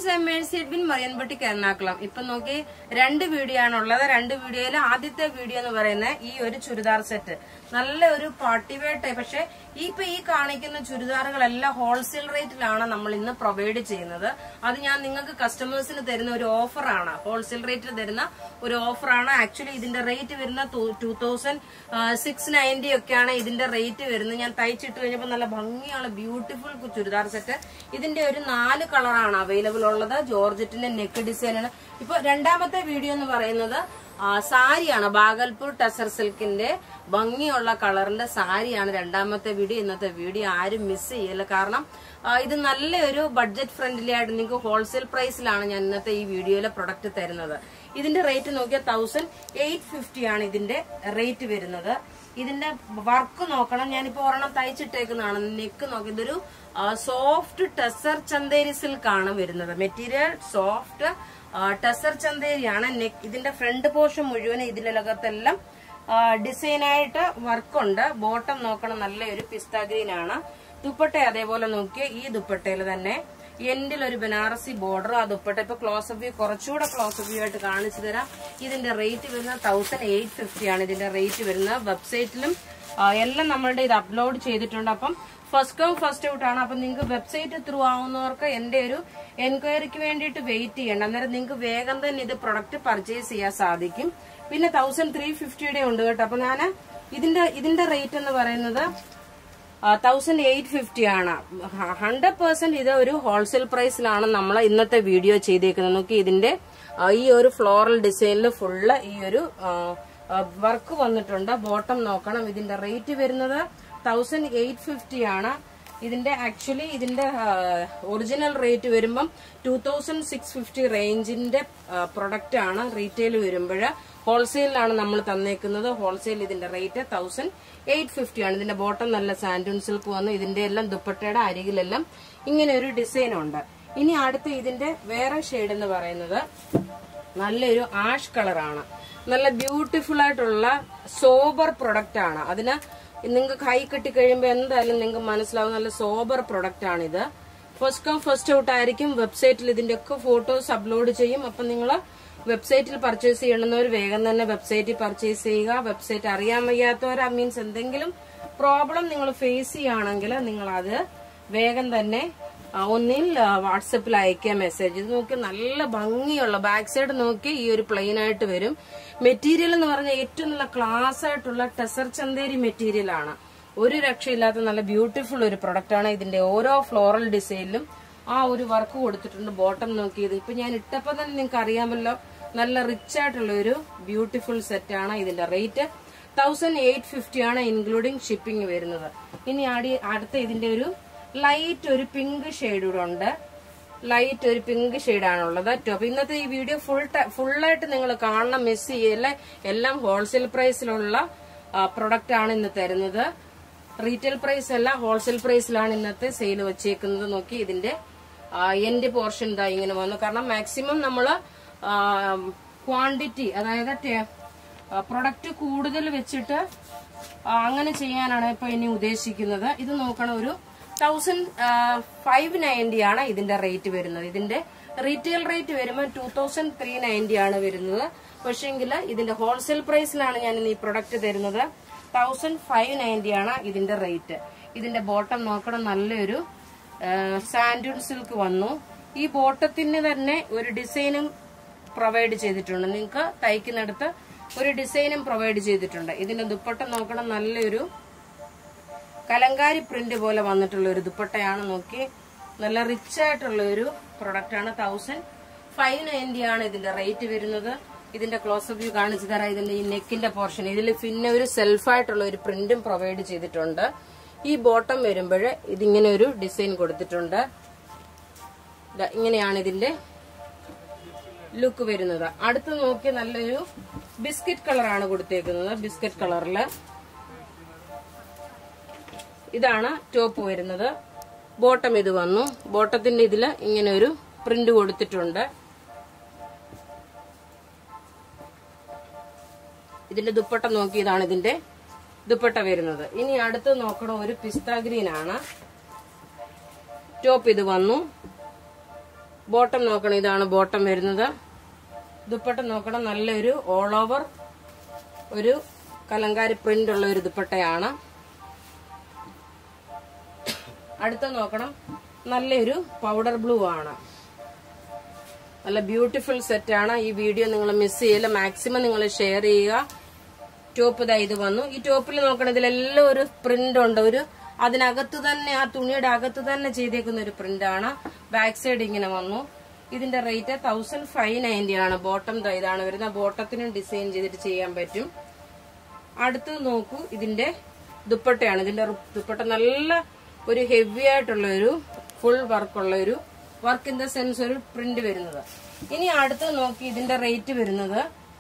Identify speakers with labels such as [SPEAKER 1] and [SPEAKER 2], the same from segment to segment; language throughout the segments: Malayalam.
[SPEAKER 1] Friends, I Mercy Edwin, Marian ബoutique എറണാകുളം. ഇപ്പൊ നോക്കി 2 വീഡിയോ ആണുള്ളത്. 2 വീഡിയോയിൽ ആദ്യത്തെ വീഡിയോ എന്ന് പറയുന്നത് ഈ ഒരു ചുരിദാർ സെറ്റ്, നല്ല ഒരു പാർട്ടി വെയർ ടൈപ്പ്. പക്ഷെ ഇപ്പൊ ഈ കാണിക്കുന്ന ചുരിദാറുകളെല്ലാം ഹോൾസെയിൽ റേറ്റിലാണ് നമ്മൾ ഇന്ന് പ്രൊവൈഡ് ചെയ്യുന്നത്. അത് ഞാൻ നിങ്ങൾക്ക് കസ്റ്റമേഴ്സിന് തരുന്ന ഒരു ഓഫറാണ്, ഹോൾസെയിൽ റേറ്റിൽ തരുന്ന ഒരു ഓഫറാണ്. ആക്ച്വലി ഇതിന്റെ റേറ്റ് വരുന്ന 2690 ഒക്കെയാണ് ഇതിന്റെ റേറ്റ് വരുന്നത്. ഞാൻ തയ്ച്ചിട്ട് കഴിഞ്ഞപ്പോൾ നല്ല ഭംഗിയുള്ള ബ്യൂട്ടിഫുൾ ചുരിദാർ സെറ്റ്. ഇതിന്റെ ഒരു 4 കളറാണ് അവൈലബിൾ ഉള്ളത്. ജോർജറ്റിന്റെ നെക്ക് ഡിസൈൻ ആണ്. ഇപ്പൊ രണ്ടാമത്തെ വീഡിയോ എന്ന് പറയുന്നത് സാരിയാണ്, ബാഗൽപൂർ ടസർ സിൽക്കിന്റെ ഭംഗിയുള്ള കളറിന്റെ സാരിയാണ് രണ്ടാമത്തെ വീഡിയോ. ഇന്നത്തെ വീഡിയോ ആരും മിസ് ചെയ്യല്ല, കാരണം ഇത് നല്ലൊരു ബഡ്ജറ്റ് ഫ്രണ്ട്ലി ആയിട്ട് നിങ്ങൾക്ക് ഹോൾസെയിൽ പ്രൈസിലാണ് ഞാൻ ഇന്നത്തെ ഈ വീഡിയോയിലെ പ്രൊഡക്റ്റ് തരുന്നത്. ഇതിന്റെ റേറ്റ് നോക്കിയാൽ 1850 ആണ് ഇതിന്റെ റേറ്റ് വരുന്നത്. ഇതിന്റെ വർക്ക് നോക്കണം, ഞാനിപ്പോ ഒരെണ്ണം തയ്ച്ചിട്ടേക്കുന്നതാണ്. നെക്ക് നോക്കി, ഇതൊരു സോഫ്റ്റ് ടെസർ ചന്തേരി സിൽക്ക് ആണ് വരുന്നത്. മെറ്റീരിയൽ സോഫ്റ്റ് ടെസർ ചന്തേരിയാണ്. നെക്ക് ഇതിന്റെ ഫ്രണ്ട് പോർഷൻ മുഴുവൻ ഇതിലകത്തെല്ലാം ഡിസൈനായിട്ട് വർക്കുണ്ട്. ബോട്ടം നോക്കണം, നല്ലൊരു പിസ്ത ഗ്രീൻ ആണ്. ദുപ്പട്ട അതേപോലെ നോക്കിയ ഈ ദുപ്പട്ടയിൽ തന്നെ എൻഡിൽ ഒരു ബനാറസി ബോർഡർ. ആ ദുപ്പട്ട ഇപ്പൊ ക്ലോസ് വ്യൂ, കുറച്ചുകൂടെ ക്ലോസ് വ്യൂ ആയിട്ട് കാണിച്ചു തരാം. ഇതിന്റെ റേറ്റ് വരുന്നത് 1850 ആണ് ഇതിന്റെ റേറ്റ് വരുന്നത്. വെബ്സൈറ്റിലും എല്ലാം നമ്മളുടെ ഇത് അപ്ലോഡ് ചെയ്തിട്ടുണ്ട്. അപ്പം ഫസ്റ്റ് കം ഫസ്റ്റ് ഔട്ട് ആണ്. അപ്പൊ നിങ്ങൾക്ക് വെബ്സൈറ്റ് ത്രൂ ആവുന്നവർക്ക് എന്റെ ഒരു എൻക്വയറിക്ക് വേണ്ടിയിട്ട് വെയിറ്റ് ചെയ്യണ്ട. അന്നേരം നിങ്ങൾക്ക് വേഗം തന്നെ ഇത് പ്രൊഡക്റ്റ് പർച്ചേസ് ചെയ്യാൻ സാധിക്കും. പിന്നെ 1350 ഉണ്ട് കേട്ടോ. അപ്പൊ ഞാൻ ഇതിന്റെ റേറ്റ് എന്ന് പറയുന്നത് 1850 ആണ്. 100% ഇത് ഒരു ഹോൾസെയിൽ പ്രൈസിലാണ് നമ്മൾ ഇന്നത്തെ വീഡിയോ ചെയ്തേക്കുന്നത്. നോക്കി, ഇതിന്റെ ഈ ഒരു ഫ്ലോറൽ ഡിസൈനിൽ ഫുള്ള് ഈ ഒരു വർക്ക് വന്നിട്ടുണ്ട്. ബോട്ടം നോക്കണം. ഇതിന്റെ റേറ്റ് വരുന്നത് 1850 ആണ്. ഇതിന്റെ ആക്ച്വലി ഇതിന്റെ ഒറിജിനൽ റേറ്റ് വരുമ്പം 2650 റേഞ്ചിന്റെ പ്രൊഡക്റ്റ് ആണ്. റീറ്റെയിൽ വരുമ്പോൾ ഹോൾസെയിലാണ് നമ്മൾ തന്നേക്കുന്നത്. ഹോൾസെയിൽ ഇതിന്റെ റേറ്റ് 1850 ആണ്. ഇതിന്റെ ബോട്ടം നല്ല സാൻഡൂൺ സിൽക്ക് വന്നു. ഇതിന്റെ എല്ലാം ദുപ്പട്ടയുടെ അരികിലെല്ലാം ഇങ്ങനെ ഒരു ഡിസൈൻ ഉണ്ട്. ഇനി അടുത്ത് ഇതിന്റെ വേറെ ഷെയ്ഡ് എന്ന് പറയുന്നത് നല്ലൊരു ആഷ് കളറാണ്. നല്ല ബ്യൂട്ടിഫുൾ ആയിട്ടുള്ള സോബർ പ്രൊഡക്റ്റ് ആണ്. അതിന് നിങ്ങൾക്ക് കൈ കെട്ടി കഴിയുമ്പോൾ എന്തായാലും നിങ്ങൾക്ക് മനസ്സിലാവും, നല്ല സോബർ പ്രൊഡക്റ്റ് ആണിത്. ഫസ്റ്റ് കം ഫസ്റ്റ് ഔട്ട് ആയിരിക്കും. വെബ്സൈറ്റിൽ ഇതിന്റെ ഒക്കെ ഫോട്ടോസ് അപ്ലോഡ് ചെയ്യും. അപ്പൊ നിങ്ങൾ വെബ്സൈറ്റിൽ പർച്ചേസ് ചെയ്യണമെന്നവർ വേഗം തന്നെ വെബ്സൈറ്റിൽ പർച്ചേസ് ചെയ്യുക. വെബ്സൈറ്റ് അറിയാൻ വയ്യാത്തവർ, മീൻസ് എന്തെങ്കിലും പ്രോബ്ലം നിങ്ങൾ ഫേസ് ചെയ്യുകയാണെങ്കിൽ നിങ്ങൾ അത് വേഗം തന്നെ ഒന്നിൽ വാട്സപ്പിൽ അയക്കുക മെസ്സേജ്. ഇത് നോക്കി, നല്ല ഭംഗിയുള്ള ബാക്ക് സൈഡ് നോക്കി ഈ ഒരു പ്ലെയിൻ ആയിട്ട് വരും. മെറ്റീരിയൽ എന്ന് പറഞ്ഞാൽ ഏറ്റവും നല്ല ക്ലാസ് ആയിട്ടുള്ള ടെസർ ചന്തേരി മെറ്റീരിയൽ ആണ്. ഒരു രക്ഷയില്ലാത്ത നല്ല ബ്യൂട്ടിഫുൾ ഒരു പ്രൊഡക്റ്റ് ആണ്. ഇതിന്റെ ഓരോ ഫ്ലോറൽ ഡിസൈനിലും ആ ഒരു വർക്ക് കൊടുത്തിട്ടുണ്ട്. ബോട്ടം നോക്കിയത് ഇപ്പൊ ഞാൻ ഇട്ടപ്പോ തന്നെ നിങ്ങൾക്ക് അറിയാമല്ലോ, നല്ല റിച്ച് ആയിട്ടുള്ള ഒരു ബ്യൂട്ടിഫുൾ സെറ്റ് ആണ്. ഇതിന്റെ റേറ്റ് 1850 ആണ്, ഇൻക്ലൂഡിങ് ഷിപ്പിംഗ് വരുന്നത്. ഇനി അടുത്ത ഇതിന്റെ ഒരു ലൈറ്റ് ഒരു പിങ്ക് ഷെയ്ഡ് കൂടെ ഉണ്ട്. ലൈറ്റ് ഒരു പിങ്ക് ഷെയ്ഡാണുള്ളത് ടോപ്പ്. ഇന്നത്തെ ഈ വീഡിയോ ഫുള്ളായിട്ട് നിങ്ങൾ കാണണം, മിസ് ചെയ്യല്ലേ. എല്ലാം ഹോൾസെയിൽ പ്രൈസിലുള്ള പ്രൊഡക്റ്റ് ആണ് ഇന്ന് തരുന്നത്. റീറ്റെയിൽ പ്രൈസ് അല്ല, ഹോൾസെയിൽ പ്രൈസിലാണ് ഇന്നത്തെ സെയിൽ വെച്ചേക്കുന്നത്. നോക്കി, ഇതിന്റെ എൻഡ് പോർഷൻ ഇതാ ഇങ്ങനെ വന്നു. കാരണം മാക്സിമം നമ്മള് ക്വാണ്ടിറ്റി, അതായത് പ്രൊഡക്റ്റ് കൂടുതൽ വെച്ചിട്ട് അങ്ങനെ ചെയ്യാനാണ് ഇപ്പൊ ഇനി ഉദ്ദേശിക്കുന്നത്. ഇത് നോക്കണം, ഒരു 1590 ആണ് ഇതിന്റെ റേറ്റ് വരുന്നത്. ഇതിന്റെ റീറ്റെയിൽ റേറ്റ് വരുമ്പോൾ 2390 ആണ് വരുന്നത്. പക്ഷെങ്കിൽ ഇതിന്റെ ഹോൾസെയിൽ പ്രൈസിലാണ് ഞാൻ ഈ പ്രൊഡക്റ്റ് തരുന്നത്. 1590 ആണ് ഇതിന്റെ റേറ്റ്. ഇതിന്റെ ബോട്ടം നോക്കണം, നല്ലൊരു സാൻഡൂൺ സിൽക്ക് വന്നു. ഈ ബോട്ടത്തിന് തന്നെ ഒരു ഡിസൈനും പ്രൊവൈഡ് ചെയ്തിട്ടുണ്ട്. നിങ്ങൾക്ക് തയ്ക്കുന്നിടത്ത് ഒരു ഡിസൈനും പ്രൊവൈഡ് ചെയ്തിട്ടുണ്ട്. ഇതിന്റെ ദുപ്പട്ട നോക്കണം, നല്ലൊരു കലങ്കാരി പ്രിന്റ് പോലെ വന്നിട്ടുള്ള ഒരു ദുപ്പട്ടയാണ്. നോക്കി, നല്ല റിച്ച് ആയിട്ടുള്ള ഒരു പ്രൊഡക്റ്റ് ആണ്. 1590 ആണ് ഇതിന്റെ റേറ്റ് വരുന്നത്. ഇതിന്റെ ക്ലോസപ്പ് വ്യൂ കാണിച്ചു തരാം. ഇതിന്റെ ഈ നെക്കിന്റെ പോർഷൻ ഇതിൽ പിന്നെ ഒരു സെൽഫായിട്ടുള്ള ഒരു പ്രിന്റും പ്രൊവൈഡ് ചെയ്തിട്ടുണ്ട്. ഈ ബോട്ടം വരുമ്പോൾ ഇതിങ്ങനെ ഒരു ഡിസൈൻ കൊടുത്തിട്ടുണ്ട്. ഇങ്ങനെയാണ് ഇതിന്റെ ലുക്ക് വരുന്നത്. അടുത്ത് നോക്കി, നല്ലൊരു ബിസ്ക്കറ്റ് കളറാണ് കൊടുത്തേക്കുന്നത്. ബിസ്ക്കറ്റ് കളറില് ഇതാണ് ടോപ്പ് വരുന്നത്. ബോട്ടം ഇത് വന്നു. ബോട്ടത്തിന്റെ ഇതില് ഇങ്ങനെ ഒരു പ്രിന്റ് കൊടുത്തിട്ടുണ്ട്. ഇതിന്റെ ദുപ്പട്ട നോക്കി, ഇതാണ് ഇതിന്റെ ദുപ്പട്ട വരുന്നത്. ഇനി അടുത്ത് നോക്കണം, ഒരു പിസ്ത ഗ്രീൻ ആണ്. ടോപ്പ് ഇത് വന്നു. ബോട്ടം നോക്കണം, ഇതാണ് ബോട്ടം വരുന്നത്. ദുപ്പട്ട നോക്കണം, നല്ലൊരു ഓൾ ഓവർ ഒരു കലങ്കാരി പ്രിന്റ് ഉള്ള ഒരു ദുപ്പട്ടയാണ്. അടുത്ത നോക്കണം, നല്ലൊരു പൗഡർ ബ്ലൂ ആണ്. നല്ല ബ്യൂട്ടിഫുൾ സെറ്റ് ആണ്. ഈ വീഡിയോ നിങ്ങൾ മിസ് ചെയ്യില്ല, മാക്സിമം നിങ്ങൾ ഷെയർ ചെയ്യുക. ടോപ്പ് ഇതാ ഇത് വന്നു. ഈ ടോപ്പിൽ നോക്കണം, ഇതിലെല്ലാം ഒരു പ്രിന്റ് ഉണ്ട്. ഒരു അതിനകത്ത് തന്നെ, ആ തുണിയുടെ അകത്ത് തന്നെ ചെയ്തേക്കുന്ന ഒരു പ്രിന്റ് ആണ്. ബാക്ക് സൈഡ് ഇങ്ങനെ വന്നു. ഇതിന്റെ റേറ്റ് 1590 ആണ്. ബോട്ടം ഇതാണ് വരുന്നത്. ബോട്ടത്തിനും ഡിസൈൻ ചെയ്തിട്ട് ചെയ്യാൻ പറ്റും. അടുത്ത് നോക്കൂ, ഇതിന്റെ ദുപ്പട്ടയാണ്. ഇതിന്റെ ദുപ്പട്ട നല്ല ഒരു ഹെവി ആയിട്ടുള്ള ഒരു ഫുൾ വർക്കുള്ള ഒരു വർക്ക് ഇൻ ദ സെൻസ് ഒരു പ്രിന്റ് വരുന്നത്. ഇനി അടുത്ത് നോക്കി, ഇതിന്റെ റേറ്റ് വരുന്നത്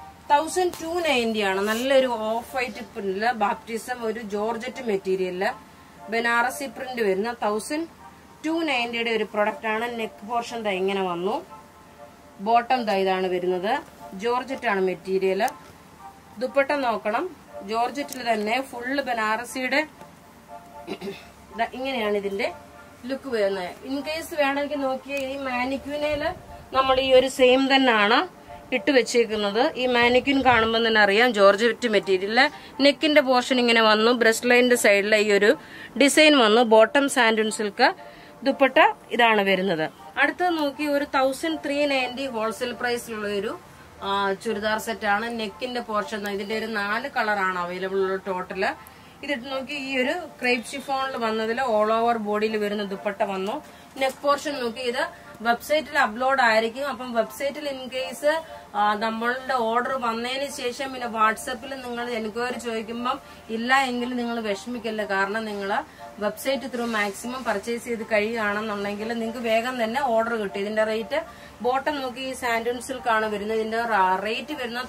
[SPEAKER 1] 1290 ആണ്. നല്ലൊരു ഓഫ് വൈറ്റ് പ്രിന്റില് ബാപ്റ്റിസം ഒരു ജോർജറ്റ് മെറ്റീരിയലില് ബനാറസി പ്രിന്റ് വരുന്ന 1290 ഒരു പ്രൊഡക്റ്റ് ആണ്. നെക്ക് പോർഷൻ ഇങ്ങനെ വന്നു. ബോട്ടം ഇതാണ് വരുന്നത്. ജോർജറ്റ് ആണ് മെറ്റീരിയല്. ദുപ്പട്ട നോക്കണം, ജോർജറ്റിൽ തന്നെ ഫുള്ള് ബനാറസിയുടെ ഇങ്ങനെയാണ് ഇതിന്റെ ലുക്ക് വരുന്നത്. ഇൻ കേസ് വേണമെങ്കിൽ നോക്കിയ ഈ മാനിക്യൂനയില് നമ്മൾ ഈ ഒരു സെയിം തന്നെയാണ് ഇട്ട് വെച്ചേക്കുന്നത്. ഈ മാനിക്യൂൻ കാണുമ്പോൾ തന്നെ അറിയാം ജോർജറ്റ് മെറ്റീരിയല്. നെക്കിന്റെ പോർഷൻ ഇങ്ങനെ വന്നു. ബ്രസ്റ്റ് ലൈനിന്റെ സൈഡിലെ ഈ ഒരു ഡിസൈൻ വന്നു. Bottom സാൻഡൂൺ silk. ദുപ്പട്ട ഇതാണ് വരുന്നത്. അടുത്തത് നോക്കി, ഒരു 1390 ഹോൾസെയിൽ പ്രൈസിലുള്ള ഒരു ചുരിദാർ സെറ്റ് ആണ്. നെക്കിന്റെ പോർഷൻ ഇതിന്റെ ഒരു 4 കളറാണ് അവൈലബിൾ ഉള്ള ടോട്ടല്. ഇതിട്ട് നോക്കി, ഈ ഒരു ക്രേപ്പ് ഷിഫോണിൽ വന്നതിൽ ഓൾ ഓവർ ബോഡിയിൽ വരുന്ന ദുപ്പട്ട വന്നു. നെക്ക് പോർഷൻ നോക്കി, ഇത് വെബ്സൈറ്റിൽ അപ്ലോഡ് ആയിരിക്കും. അപ്പം വെബ്സൈറ്റിൽ ഇൻ കേസ് നമ്മളുടെ ഓർഡർ വന്നതിന് ശേഷം പിന്നെ വാട്സപ്പിൽ നിങ്ങൾ എൻക്വയറി ചോദിക്കുമ്പം ഇല്ല എങ്കിൽ നിങ്ങൾ വിഷമിക്കല്ല. കാരണം നിങ്ങൾ വെബ്സൈറ്റ് ത്രൂ മാക്സിമം പർച്ചേസ് ചെയ്ത് കഴിയുകയാണെന്നുണ്ടെങ്കിൽ നിങ്ങൾക്ക് വേഗം തന്നെ ഓർഡർ കിട്ടും. ഇതിന്റെ റേറ്റ് ബോട്ടം നോക്കി, ഈ സാൻഡൂൺ സിൽക്ക് ആണ് വരുന്നത്. ഇതിന്റെ റേറ്റ് വരുന്നത്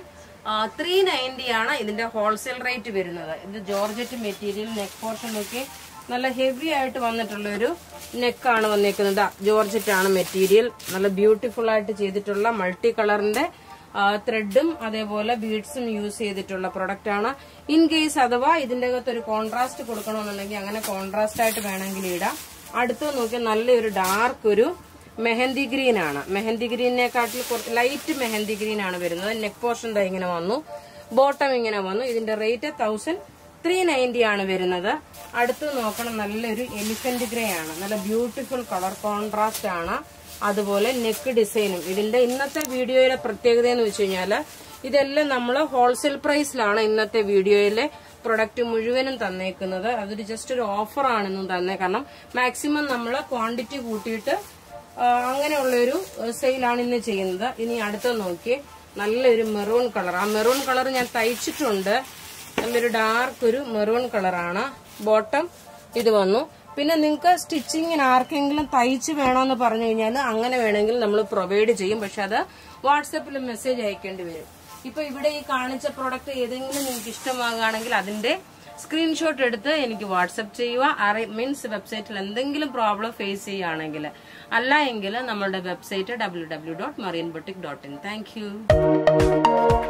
[SPEAKER 1] 1390 ആണ് ഇതിന്റെ ഹോൾസെയിൽ റേറ്റ് വരുന്നത്. ഇത് ജോർജറ്റ് മെറ്റീരിയൽ. നെക്ക് പോർഷൻ നോക്കി, നല്ല ഹെവി ആയിട്ട് വന്നിട്ടുള്ള ഒരു നെക്കാണ് വന്നേക്കുന്നത്. ജോർജറ്റ് ആണ് മെറ്റീരിയൽ. നല്ല ബ്യൂട്ടിഫുൾ ആയിട്ട് ചെയ്തിട്ടുള്ള മൾട്ടി കളറിന്റെ ത്രെഡും അതേപോലെ ബീഡ്സും യൂസ് ചെയ്തിട്ടുള്ള പ്രൊഡക്റ്റ് ആണ്. ഇൻ കേസ് അഥവാ ഇതിന്റെ അകത്ത് ഒരു കോൺട്രാസ്റ്റ് കൊടുക്കണമെന്നുണ്ടെങ്കിൽ അങ്ങനെ കോൺട്രാസ്റ്റ് ആയിട്ട് വേണമെങ്കിൽ ഇടാം. അടുത്ത് നോക്കിയാൽ നല്ലൊരു ഡാർക്ക് ഒരു മെഹന്തി ഗ്രീൻ ആണ്. മെഹന്തി ഗ്രീനെക്കാട്ടിൽ കുറച്ച് ലൈറ്റ് മെഹന്തി ഗ്രീൻ ആണ് വരുന്നത്. നെക്ക് പോർഷൻ ഇങ്ങനെ വന്നു. ബോട്ടം ഇങ്ങനെ വന്നു. ഇതിന്റെ റേറ്റ് 1390 ആണ് വരുന്നത്. അടുത്ത് നോക്കണം, നല്ലൊരു എലിഫന്റ് ഗ്രേ ആണ്. നല്ല ബ്യൂട്ടിഫുൾ കളർ കോൺട്രാസ്റ്റ് ആണ്. അതുപോലെ നെക്ക് ഡിസൈനും. ഇതിന്റെ ഇന്നത്തെ വീഡിയോയിലെ പ്രത്യേകത എന്ന് വെച്ച് കഴിഞ്ഞാല് ഇതെല്ലാം നമ്മൾ ഹോൾസെയിൽ പ്രൈസിലാണ് ഇന്നത്തെ വീഡിയോയിലെ പ്രൊഡക്റ്റ് മുഴുവനും തന്നേക്കുന്നത്. അതൊരു ജസ്റ്റ് ഒരു ഓഫർ ആണെന്നും തന്നെ. കാരണം മാക്സിമം നമ്മൾ ക്വാണ്ടിറ്റി കൂട്ടിയിട്ട് അങ്ങനെയുള്ളൊരു സെയിലാണ് ഇന്ന് ചെയ്യുന്നത്. ഇനി അടുത്ത നോക്കി, നല്ലൊരു മെറൂൺ കളർ. ആ മെറൂൺ കളർ ഞാൻ തയ്ച്ചിട്ടുണ്ട്. നല്ലൊരു ഡാർക്ക് ഒരു മെറൂൺ കളറാണ്. ബോട്ടം ഇത് വന്നു. പിന്നെ നിങ്ങൾക്ക് സ്റ്റിച്ചിങ്ങിന് ആർക്കെങ്കിലും തയ്ച്ച് വേണമെന്ന് പറഞ്ഞു കഴിഞ്ഞാൽ അങ്ങനെ വേണമെങ്കിൽ നമ്മൾ പ്രൊവൈഡ് ചെയ്യും. പക്ഷെ അത് വാട്സപ്പിൽ മെസ്സേജ് അയക്കേണ്ടി വരും. ഇപ്പൊ ഇവിടെ ഈ കാണിച്ച പ്രോഡക്റ്റ് ഏതെങ്കിലും നിങ്ങൾക്ക് ഇഷ്ടമാകുകയാണെങ്കിൽ അതിന്റെ സ്ക്രീൻഷോട്ട് എടുത്ത് എനിക്ക് വാട്സപ്പ് ചെയ്യുക. മീൻസ് വെബ്സൈറ്റിൽ എന്തെങ്കിലും പ്രോബ്ലം ഫേസ് ചെയ്യുകയാണെങ്കിൽ. അല്ല എങ്കിൽ നമ്മളുടെ വെബ്സൈറ്റ് www.marianboutique.in. Thank you.